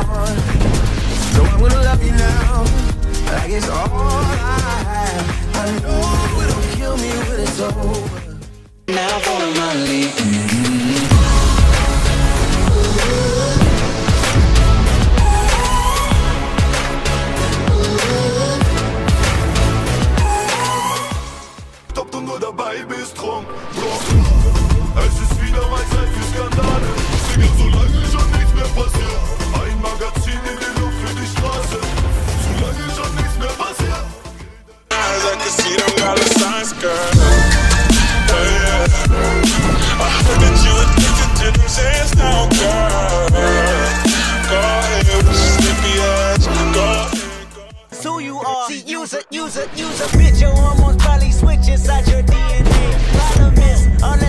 on. So I'm gonna love you now, like it's all I have. I know it'll kill me when it's over. Now for my leave. Ob du nur dabei bist, Rom, Bro. Es ist wieder mal Zeit für Skandale. Digga, solange schon nichts mehr passiert. Ein Magazin in der Luft für die Straße. Solange schon nichts mehr passiert. As I can see them dollar signs, girl. Oh yeah. I heard that you addicted to them sands now, girl. Go ahead with your slippy ass. Go ahead. Who you are? See, use a bitch. Your hormones probably switch inside your DNA. Problem is, all that